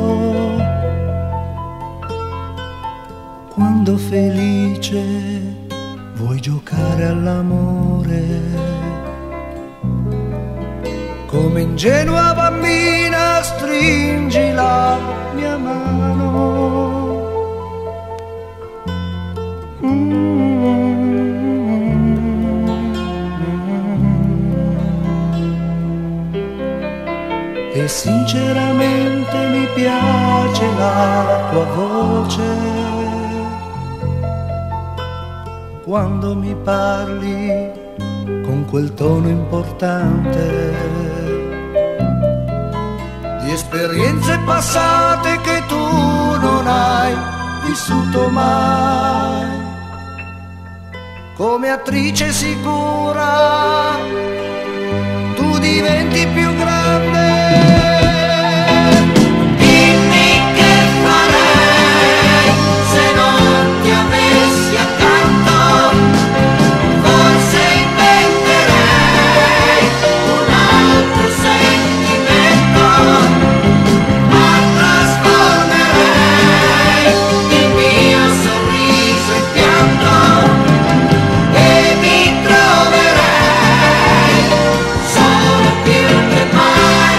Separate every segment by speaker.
Speaker 1: Quando felice vuoi giocare all'amore, come ingenua bambina stringi la mia mano. E sinceramente mi piace la tua voce, quando mi parli con quel tono importante, di esperienze passate che tu non hai vissuto mai. Come attrice sicura tu diventi più grande. Dimmi che farei se non ti avessi accanto. Forse inventerei un altro sentimento, ma trasformerei il mio sorriso in pianto e mi troverei solo più che mai.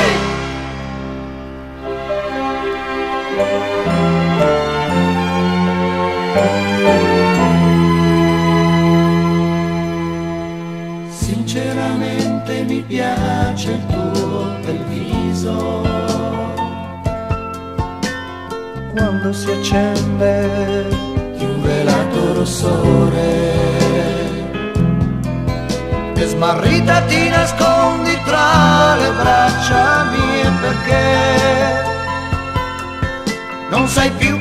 Speaker 1: Sinceramente mi piace il tuo bel viso, quando si accende di un velato rossore, e smarrita ti nascondi tra le braccia mie, perché non sai più